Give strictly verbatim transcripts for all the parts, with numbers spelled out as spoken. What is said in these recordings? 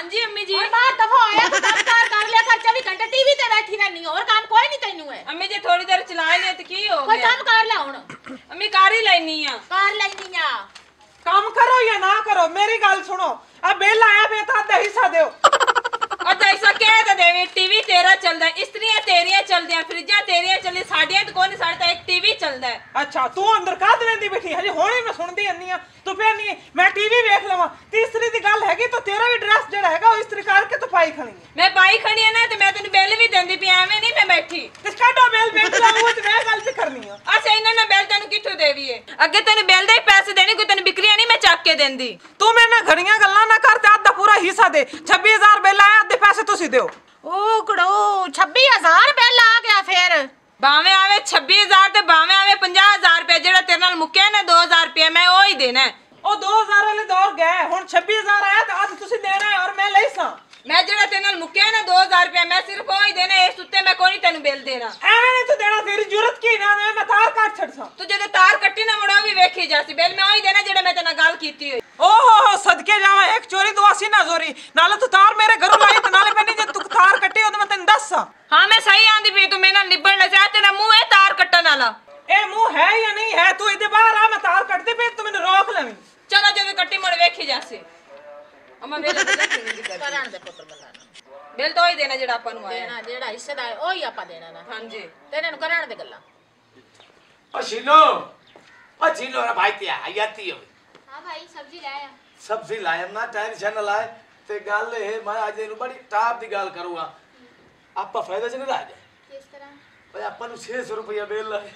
जी अम्मी जी। बात दफा आया तो काम कार कर लिया कर, चौबीस घंटे टीवी ते बैठी रहनी और काम कोई नहीं तैनू है। अम्मी जी थोड़ी देर चला ले तो की हो कोई गया? काम कर ले हुन। अम्मी कार ही लेनी है। कर लेनी आ। काम करो या ना करो मेरी गल सुनो, अब बिल आया पे तो आधा हिस्सा दो। अच्छा ऐसा कह तो देवी, टीवी तेरा चलदा है, इस्त्रियां तेरियां चलदियां, फ्रिजां तेरियां चलदी, साडियां तो कोई साढ़े तो एक टीवी चलदा है। अच्छा तू अंदर का देंदी बैठी हजे होने मैं सुनदी अन्नी आ तू फिर नहीं मैं टीवी देख लवा। तीसरी दी गल हैगी तो तेरा भी ड्रेस जेड़ा हैगा ओ इस्त्री करके तो पाई खणी है। मैं पाई खणी है ना तो मैं तैनू बिल भी देंदी पई, एवें नहीं मैं बैठी। ते काटो बिल बेच लाऊं ते मैं गल भी करनी है। अच्छा इन्ना ना बिल तैनू किथों देवीए? अगे तैनू बिल दे ही पैसे देने, कोई तैनू बिक्रियां नहीं मैं चक के देंदी। तू मेरे नाल घड़ियां गल्लां ना कर ते आधा पूरा हिस्सा दे। छब्बीस हजार बिल आया, आधे पैसे तुसी दियो। ओ कड़ो छब्बीस हजार बिल आ गया फिर। भावे आवे छब्बीस हजार ते भावे आवे पचास हजार रुपया जेड़ा तेरे नाल मुक्या ना दो हजार रुपया मैं ओ ही देना है। ओ दो हजार वाले दौर गए, हुन छब्बीस हजार आया तो आज तुसी देना है और मैं ले सा। मैं जेड़ा तेरे नाल मुक्या ना दो हजार रुपया मैं सिर्फ ओ ही देना है, इस उत्ते मैं कोई नहीं तेनू बिल देना। एवें नहीं तू देना, तेरी जरूरत की ना मैं तार काट छड़ सा। तू जदे तार कट्टी ना मुड़ा भी वेखी जासी, बिल मैं ओ ही देना जेड़ा मैं तेरे नाल गल कीती होई। ओ हो हो सदके जावा, एक चोरी दुआसी ना जोरी, नाले तू तार मेरे घरों लाई ते नाले पे नहीं जे तू तार कट्टी ओ तो मैं तेन दस सा। हां मैं सही आंदी पई, तू मेरे नाल निबड़ ले जा, तेरा मुंह है तार कट्टन वाला। ए मुंह है या नहीं है? तू इधर बाहर आ, मैं तार कटदे पे तू मैंने रोक लेवी। चलो जदे कट्टी मुड़ वेखी जासी। अम्मा बिल करन दे पुत्र बल्ला बिल तो ही देना जेड़ा अपन नु आया देना, जेड़ा हिस्सेदार ओही आपा देना ना। हां जी तेरे नु करन दे गल्ला। ओ शीनो, ओ शीनो रे भाई ते आई आती हो। हां भाई सब्जी लाया। सब्जी लाया ना, टेंशन ना लाए ते गल है मैं आज इनु बड़ी टाप दी गल करूंगा। आपा फायदा च नहीं रह जाए। किस तरह? भाई आपा नु छह सौ रुपया बिल है।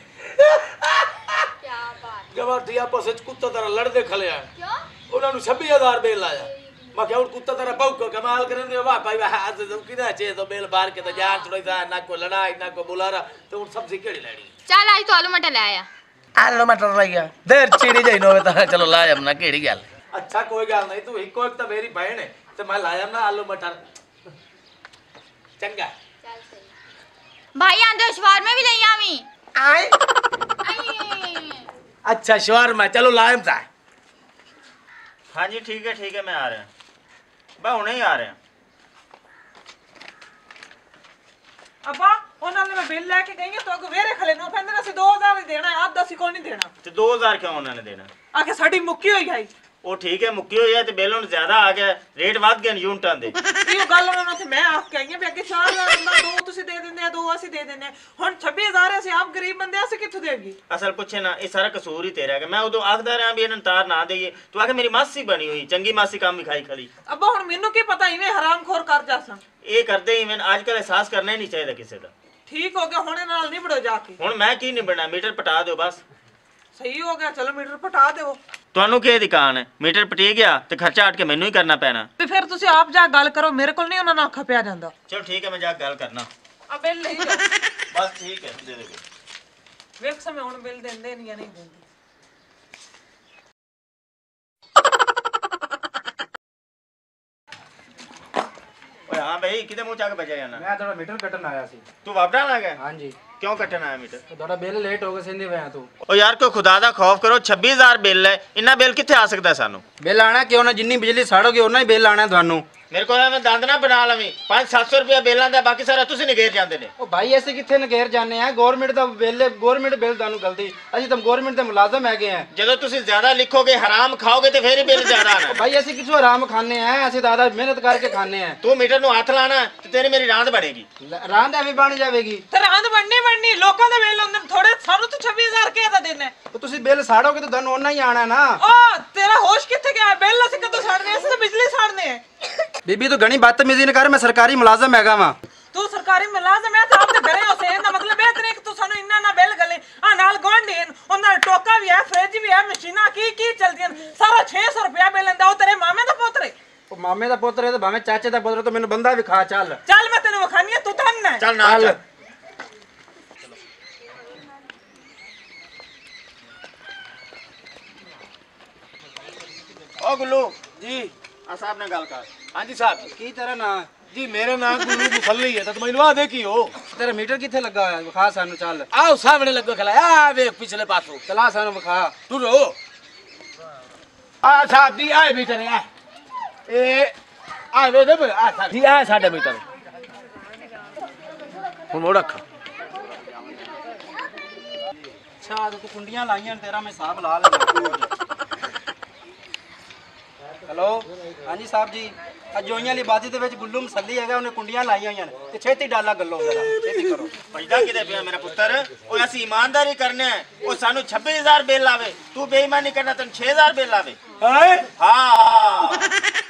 क्या बात? गवाठी आपस विच कुत्ता तरह लड़दे खले आ। क्यों? उन्हां नु छब्बीस हजार बिल आया। मैं क्या उन कुत्ता तरह भौंक कमाल करन दे वाह भाई वाह आज तो किदा छे तो बिल बाहर के तो जान थोड़ी सा ना को लड़ाई ना को बुलारा तो उन सब्जी केड़ी लेनी। चल आज तो आलू मटर लाया। आलू मटर लाया देर चिड़ी जाई नो ता चलो लाया हमना केड़ी गल। अच्छा कोई गल नहीं, तू इको एक तो मेरी बहन है तो मैं लाया ना आलू मटर। चंगा चल सही। भाई आंदे शवारमा भी ले आवी। आए आई अच्छा शवारमा चलो लायम सा। हाँ जी ठीक है ठीक है मैं आ रहा हूँ, बस हुणे ही आ रहे हैं। अब्बा ਉਹਨਾਂ ਨੇ ਮੈਂ ਬਿੱਲ ਲੈ ਕੇ ਗਈ ਤਾਂ ਅਗੋ ਵੇਰੇ ਖਲੇ ਨੂੰ ਕਹਿੰਦੇ ਅਸੀਂ ਦੋ ਹਜ਼ਾਰ ਹੀ ਦੇਣਾ ਹੈ, ਅੱਧ ਅਸੀਂ ਕੋਈ ਨਹੀਂ ਦੇਣਾ। ਤੇ ਦੋ ਹਜ਼ਾਰ ਕਿਉਂ ਉਹਨਾਂ ਨੇ ਦੇਣਾ? ਆਖੇ ਸਾਡੀ ਮੁੱਕੀ ਹੋਈ ਹੈ। ਉਹ ਠੀਕ ਹੈ ਮੁੱਕੀ ਹੋਈ ਹੈ ਤੇ ਬਿੱਲ ਹੁਣ ਜ਼ਿਆਦਾ ਆ ਗਿਆ, ਰੇਟ ਵੱਧ ਗਏ ਨੇ ਯੂਨਿਟਾਂ ਦੇ। ਇਹ ਗੱਲ ਉਹਨਾਂ ਨੂੰ ਤੇ ਮੈਂ ਆਖ ਕੇ ਆਈ ਆ ਵੀ ਅੱਗੇ ਚਾਰ ਹਜ਼ਾਰ ਦਾ ਦੋ ਤੁਸੀਂ ਦੇ ਦਿੰਦੇ ਆ, ਦੋ ਅਸੀਂ ਦੇ ਦਿੰਦੇ ਆ, ਹੁਣ ਛੱਬੀ ਹਜ਼ਾਰ ਅਸੀਂ ਆਪ ਗਰੀਬ ਬੰਦੇ ਅਸੀਂ ਕਿੱਥੋਂ ਦੇਵਾਂਗੇ? ਅਸਲ ਪੁੱਛੇ ਨਾ ਇਹ ਸਾਰਾ ਕਸੂਰ ਹੀ ਤੇਰਾ ਹੈ। ਮੈਂ ਉਦੋਂ ਆਖਦਾ ਰਿਹਾ ਵੀ ਇਹਨਾਂ ਨੂੰ ਤਾਰ ਨਾ ਦੇਈਏ, ਤੂੰ ਆਖੇ ਮੇਰੀ ਮਾਸੀ ਬਣੀ ਹੋਈ ਚੰਗੀ ਮਾਸੀ ਕੰਮ ਵਿਖਾਈ ਖਲੀ। ਅੱਬਾ ਹੁਣ ਮੈਨੂੰ ਕੀ ਪਤਾ ਇਵੇਂ ਹਰਾਮਖੋਰ ਕਰ ਜਾਸਾਂ। ਇਹ ਕਰਦੇ ਇਵੇਂ ਅੱਜ ਕੱਲ ਅਹਿਸਾਸ ਕਰਨਾ ਹੀ ਨਹੀਂ ਚਾਹੀਦਾ ਕਿਸੇ ਦਾ। ਠੀਕ ਹੋ ਗਿਆ ਹੁਣ ਨਾਲ ਨਿਬੜੋ ਜਾ ਕੇ। ਹੁਣ ਮੈਂ ਕੀ ਨਿਬੜਨਾ, ਮੀਟਰ ਪਟਾ ਦਿਓ ਬਸ। ਸਹੀ ਹੋ ਗਿਆ ਚਲੋ ਮੀਟਰ ਪਟਾ ਦਿਓ। ਤੁਹਾਨੂੰ ਕੀ ਦੁਕਾਨ ਹੈ, ਮੀਟਰ ਪਟੀ ਗਿਆ ਤੇ ਖਰਚਾ ਹਟ ਕੇ ਮੈਨੂੰ ਹੀ ਕਰਨਾ ਪੈਣਾ। ਤੇ ਫਿਰ ਤੁਸੀਂ ਆਪ ਜਾ ਗੱਲ ਕਰੋ, ਮੇਰੇ ਕੋਲ ਨਹੀਂ ਉਹਨਾਂ ਨਾਲ ਅੱਖਾਂ ਪਿਆ ਜਾਂਦਾ। ਚਲੋ ਠੀਕ ਹੈ ਮੈਂ ਜਾ ਕੇ ਗੱਲ ਕਰਨਾ। ਆ ਬਿੱਲ ਲਈ ਜਾਓ। ਬਸ ਠੀਕ ਹੈ ਦੇ ਦੇ। ਵੇਖ ਸਮੇਂ ਹੁਣ ਬਿੱਲ ਦਿੰਦੇ ਨਹੀਂ ਜਾਂ ਨਹੀਂ ਦਿੰਦੇ। ਓਏ ਹਾਂ ਭਾਈ ਕਿਤੇ ਮੂੰਹ ਚੱਕ ਬਜਾ ਜਾਣਾ। मैं थोड़ा मीटर कटन आया सी। ਤੂੰ ਵਾਪੜਾ ਨਾ ਗਿਆ? हाँ जी ਕਿਉਂ ਕੱਟਣ ਆਇਆ ਮੀਟਰ? थोड़ा बिल लेट हो गया सिंधी वया तू। ਓ ਯਾਰ ਕੋਈ ਖੁਦਾ ਦਾ ਖੌਫ ਕਰੋ, ਛੱਬੀ ਹਜ਼ਾਰ ਬਿੱਲ ਹੈ, ਇੰਨਾ ਬਿੱਲ ਕਿੱਥੇ ਆ ਸਕਦਾ ਸਾਨੂੰ? बिल आना क्यों ना, जिन्नी बिजली साड़ोगे उन्ना ही बिल आना थानू। ਮੇਰੇ ਕੋਲ ਐਵੇਂ ਦੰਦ ਨਾ ਬਣਾ ਲਵੀਂ, ਪੰਜ ਸੱਤ ਸੌ ਰੁਪਇਆ ਬਿੱਲ ਆਂਦਾ, ਬਾਕੀ ਸਾਰਾ ਤੁਸੀਂ ਨਿਗੇਰ ਜਾਂਦੇ ਨੇ। ओ भाई ऐसे किथे नगेर जाने हैं, गवर्नमेंट दा बिल है, गवर्नमेंट बिल थानू गलती, ਅਸੀਂ ਤਾਂ गवर्नमेंट ਦੇ ਮੁਲਾਜ਼ਮ ਹੈਗੇ ਆ। ਜਦੋਂ ਤੁਸੀਂ ਜ਼ਿਆਦਾ ਲਿਖੋਗੇ ਹਰਾਮ ਖਾਓਗੇ ਤੇ ਫੇਰ ਹੀ ਬਿੱਲ ਜ਼ਿਆਦਾ ਆਣਾ। भाई ਅਸੀਂ ਕਿਥੋਂ ਆਰਾਮ ਖਾਣੇ ਆ, ਅਸੀਂ ਤਾਂ ਆਦਾ ਮਿਹਨਤ ਕਰਕੇ ਖਾਣੇ ਆ। ਤੂੰ ਮੀਟਰ ਨੂੰ ਹੱਥ ਲਾਣਾ ਤੇ ਤੇਰੀ ਮੇਰੀ ਰਾਂਦ ਬਣੇਗੀ। ਰਾਂਦ ਐਵੇਂ ਬਣ ਜਾਵੇਗੀ ਤੇ ਰਾਂਦ ਬਣਨੀ ਬਣਨੀ, ਲੋਕਾਂ ਦੇ ਬਿੱਲ ਹੁੰਦੇ ਥੋੜੇ, ਸਾਨੂੰ ਤਾਂ ਛੱਬੀ ਹਜ਼ਾਰ ਕਿਹ ਦਾ ਦੇਣਾ। ਉਹ ਤੁਸੀਂ ਬਿੱਲ ਸਾੜੋਗੇ ਤਾਂ ਤੁਹਾਨੂੰ ਉਹਨਾਂ ਹੀ ਆਣਾ ਨਾ। ਓ ਤੇਰਾ ਹੋਸ਼ ਕਿੱਥੇ ਗਿਆ? ਬਿੱਲ ਅਸੀਂ ਕਦੋਂ ਸਾੜਨੇ? ਅਸੀਂ ਤਾਂ ਬਿਜਲੀ ਸਾੜਨੇ ਆ। ਬੀਬੀ ਤੂੰ ਘਣੀ ਬਦਤਮੀਜ਼ੀ ਨਾ ਕਰ, ਮੈਂ ਸਰਕਾਰੀ ਮੁਲਾਜ਼ਮ ਹੈਗਾ ਵਾਂ। ਤੂੰ ਸਰਕਾਰੀ ਮੁਲਾਜ਼ਮ ਹੈ ਤਾਂ ਆਪਦੇ ਘਰੇ ਹੋਸੇ, ਇਹਦਾ ਮਤਲਬ ਇਹ ਤੇਰੇ ਕਿ ਤੂੰ ਸਾਨੂੰ ਇੰਨਾ ਨਾ ਬਿੱਲ ਗਲੇ। ਆ ਨਾਲ ਗਵਾਂਢੀ ਉਹਨਾਂ ਦਾ ਟੋਕਾ ਵੀ ਹੈ, ਫ੍ਰਿਜ ਵੀ ਹੈ, ਮਸ਼ੀਨਾਂ ਕੀ ਕੀ ਚਲਦੀਆਂ, ਸਾਰਾ ਛੇ ਸੌ ਰੁਪਇਆ ਬਿੱਲ ਲੈਂਦਾ। ਉਹ ਤੇਰੇ ਮਾਮੇ ਦਾ ਪੋਤਰੇ? ਉਹ ਮਾਮੇ ਦਾ ਪੁੱਤਰ ਹੈ ਤੇ ਭਾਵੇਂ ਚਾਚੇ ਦਾ ਪੁੱਤਰ, ਤੂੰ ਮੈਨੂੰ ਬੰਦਾ ਵਿਖਾ। ਚੱਲ ਚੱਲ ਮੈਂ ਤੈਨੂੰ ਵਿਖਾਨੀ ਆ, ਤੂੰ ਧੰਨ ਹੈ। ਚੱਲ ਨਾ ਚੱਲ। ओ गुल्लू जी आ साहब ने गल कर। हाँ जी साहब ਕੀ ਤੇਰਾ ਨਾਂ? जी मेरा नाम गुल्लू मुसल्ली है तो मैनू आ देखी हो ਤੇਰਾ ਮੀਟਰ ਕਿੱਥੇ ਲੱਗਾ ਹੋਇਆ? ਵਿਖਾ ਸਾਨੂੰ। ਚੱਲ आओ सामने लगो खला आ वे पिछले पासों ਚਲਾ ਸਾਨੂੰ ਵਿਖਾ। तू रो आ साहब जी आए बेटे आ ए आ वे दे आ सा जी आ साडे मीटर हुन मोड़ रख। अच्छा तो तू कुंडियां लाइयां तेरा मैं हिसाब ला लेना। हेलो हाँ जी साहब जी ਅੱਜ ਜੋਈਆਂ ਵਾਲੀ ਬਾਦੀ ਦੇ ਵਿੱਚ ਗੁੱਲੂ ਮਸੱਲੀ ਹੈਗਾ ਉਹਨੇ ਕੁੰਡੀਆਂ ਲਾਈਆਂ ਹੋਈਆਂ ਨੇ ਤੇ ਛੇਤੀ ਡਾਲਾ ਗੱਲੋ ਜਰਾ ਛੇਤੀ ਕਰੋ। ਪੈਦਾ ਕਿਤੇ ਪਿਆ ਮੇਰਾ ਪੁੱਤਰ ਉਹ ਅਸੀਂ ਇਮਾਨਦਾਰੀ ਕਰਨੇ ਉਹ ਸਾਨੂੰ ਛੱਬੀ ਹਜ਼ਾਰ ਬਿੱਲ ਆਵੇ ਤੂੰ ਬੇਈਮਾਨੀ ਕਰਨਾ ਤੈਨੂੰ ਛੇ ਹਜ਼ਾਰ ਬਿੱਲ ਆਵੇ। ਹਾਂ